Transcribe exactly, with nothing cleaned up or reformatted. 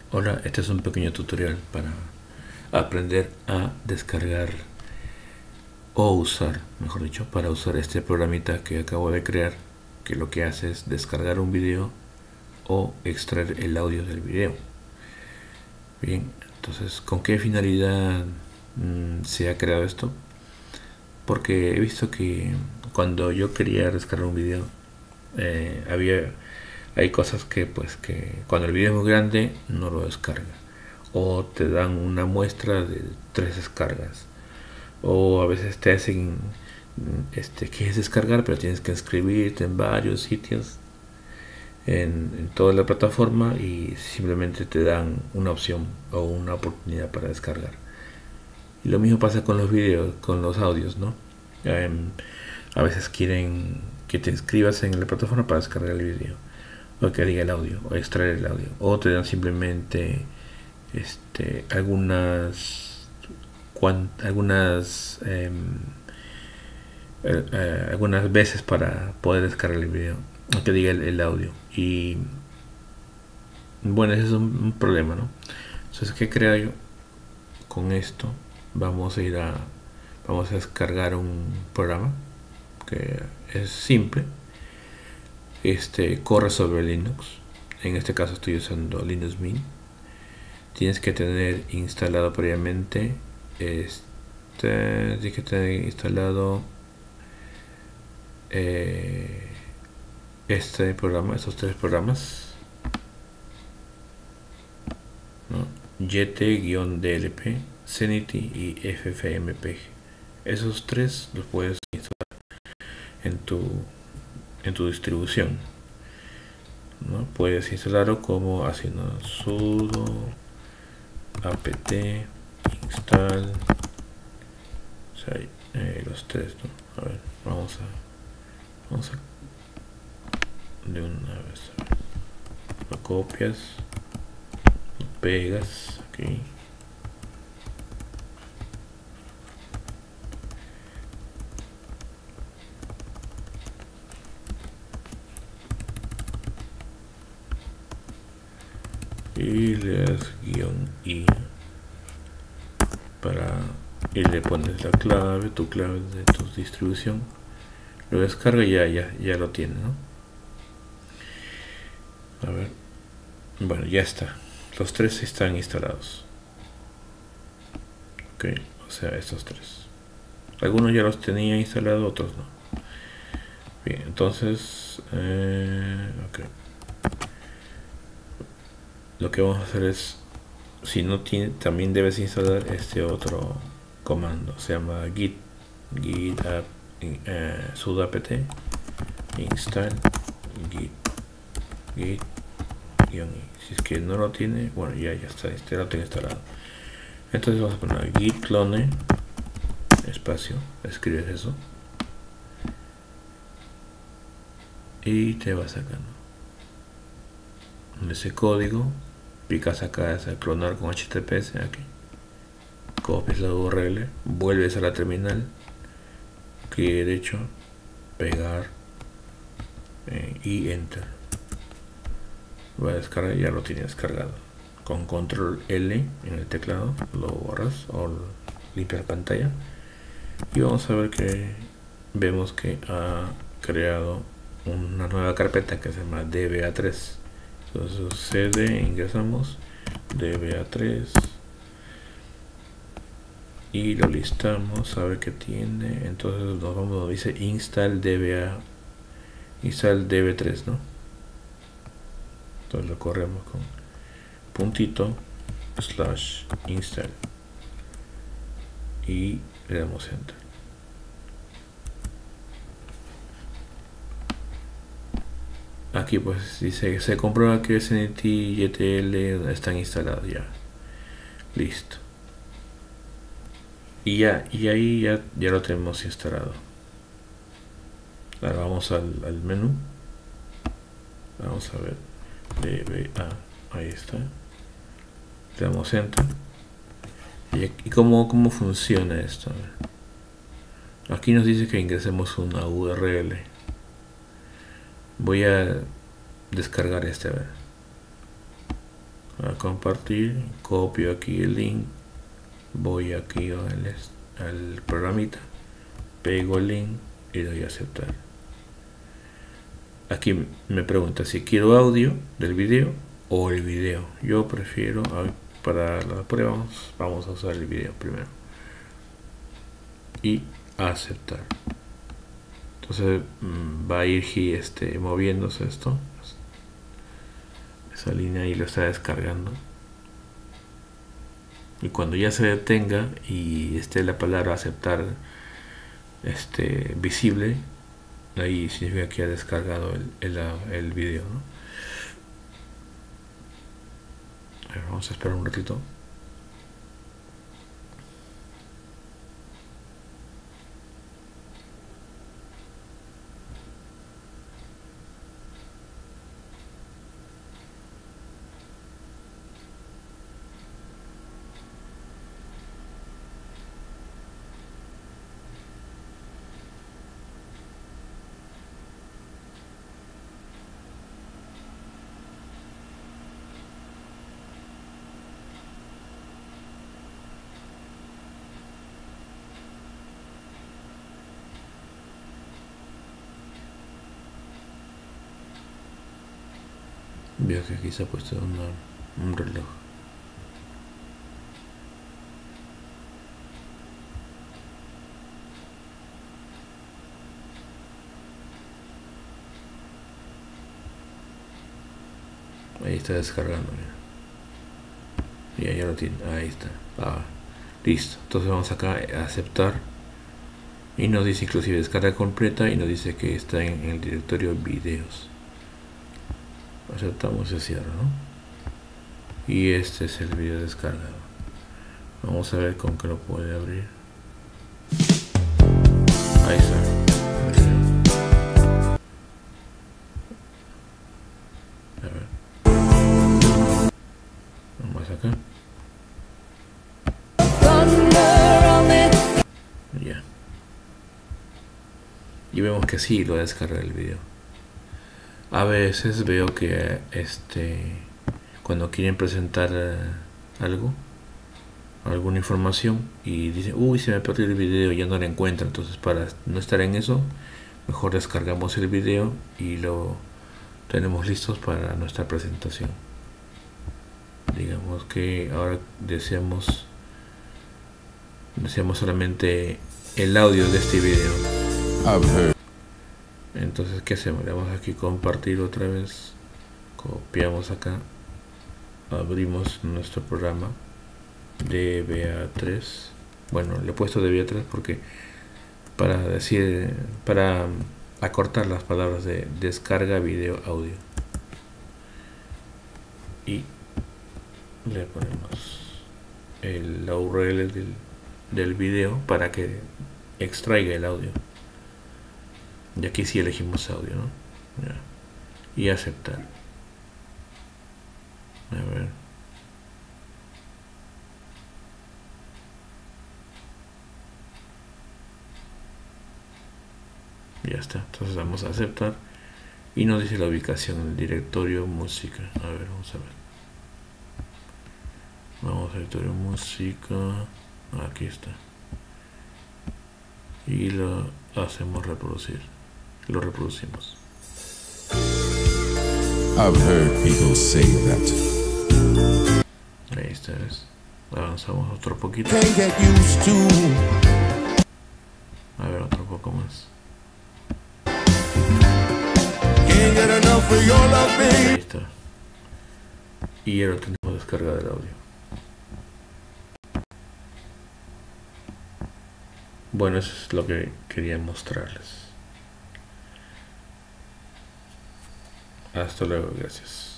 Hola, este es un pequeño tutorial para aprender a descargar o usar, mejor dicho, para usar este programita que acabo de crear, que lo que hace es descargar un video o extraer el audio del video. Bien, entonces, ¿con qué finalidad mmm, se ha creado esto? Porque he visto que cuando yo quería descargar un video, eh, había hay cosas que pues que cuando el video es muy grande no lo descarga, o te dan una muestra de tres descargas, o a veces te hacen este quieres descargar pero tienes que inscribirte en varios sitios en, en toda la plataforma y simplemente te dan una opción o una oportunidad para descargar. Y lo mismo pasa con los videos, con los audios, ¿no? Eh, a veces quieren que te inscribas en la plataforma para descargar el video, o que diga el audio, o extraer el audio, o te dan simplemente este, algunas algunas eh, eh, algunas veces para poder descargar el video, o que diga el, el audio. Y bueno, ese es un, un problema, ¿no? Entonces, ¿qué creo yo? Con esto vamos a ir a vamos a descargar un programa que es simple. Este corre sobre Linux. En este caso estoy usando Linux Mint. Tienes que tener instalado previamente este tienes que tener instalado eh, este programa, estos tres programas, ¿no? Yete-D L P, Zenity y F F M P G. Esos tres los puedes instalar en tu en tu distribución, ¿no? Puedes instalarlo como haciendo sudo apt install, o sea, eh, los tres, ¿no? A ver, vamos a vamos a de una vez, a ver. Lo copias, lo pegas aquí, y le das guión i para y le pones la clave, tu clave de tu distribución, lo descarga y ya, ya, ya lo tiene, ¿no? A ver, bueno, ya está, los tres están instalados. Ok, o sea, estos tres, algunos ya los tenía instalados, otros no. Bien, entonces eh, ok, lo que vamos a hacer es, si no tiene, también debes instalar este otro comando, se llama git git app eh, sudo apt install git git guión i. Si es que no lo tiene, bueno, ya ya está, este lo tengo instalado. Entonces vamos a poner git clone espacio, escribes eso y te va sacando ese código. Picas acá a clonar con H T T P S, aquí copias la U R L, vuelves a la terminal, clic derecho, pegar eh, y enter. Va a descargar, ya lo tiene descargado. Con control L en el teclado lo borras o limpiar pantalla y vamos a ver que vemos que ha creado una nueva carpeta que se llama D B A tres. Entonces cd, ingresamos D B A tres y lo listamos a ver qué tiene. Entonces nos vamos donde dice install D B A, install D B tres, ¿no? Entonces lo corremos con puntito slash install y le damos enter. Aquí pues dice, se comprueba que Zenity y E T L están instalados ya. Listo. Y ya, y ahí ya, ya lo tenemos instalado. Ahora vamos al, al menú. Vamos a ver. D B A, ahí está. Le damos enter. ¿Y, y cómo, cómo funciona esto? Aquí nos dice que ingresemos una U R L. Voy a descargar este, a ver. a compartir, copio aquí el link, voy aquí al, al programita, pego el link y doy a aceptar. Aquí me pregunta si quiero audio del video o el video. Yo prefiero, para la prueba vamos, vamos a usar el video primero y aceptar. Entonces va a ir este, moviéndose esto, esa línea, y lo está descargando, y cuando ya se detenga y esté la palabra aceptar este, visible, ahí significa que ha descargado el, el, el video, ¿no? A ver, vamos a esperar un ratito. Veo que aquí se ha puesto una, un reloj. Ahí está descargando, mira. Ya, ya lo tiene, ahí está. Ah, listo. Entonces vamos acá a aceptar. Y nos dice inclusive descarga completa y nos dice que está en el directorio videos. Aceptamos y cierra, ¿no? Y este es el video descargado. Vamos a ver con qué lo puede abrir. Ahí está. A ver. Vamos acá. Ya. Y vemos que sí lo descarga el video. A veces veo que este cuando quieren presentar uh, algo, alguna información, y dicen, uy, se me perdió el video, ya no lo encuentro. Entonces, para no estar en eso, mejor descargamos el video y lo tenemos listos para nuestra presentación. Digamos que ahora deseamos deseamos solamente el audio de este video. Entonces, ¿qué hacemos? Le damos aquí compartir otra vez, copiamos acá, abrimos nuestro programa D V A tres. Bueno, le he puesto D V A tres porque para decir, para acortar las palabras de descarga video audio, y le ponemos el, la U R L del, del video para que extraiga el audio. Y aquí sí elegimos audio, ¿no? Ya. Y aceptar. A ver. Ya está. Entonces vamos a aceptar. Y nos dice la ubicación, el directorio música. A ver, vamos a ver. Vamos al directorio música. Aquí está. Y lo hacemos reproducir. Lo reproducimos. I've heard people say that. Ahí está, ¿ves? Avanzamos otro poquito. Can't get used to. A ver, otro poco más. Can't get enough of your love, baby. Ahí está. Y ahora tenemos descargado el audio. Bueno, eso es lo que quería mostrarles. Hasta luego, gracias.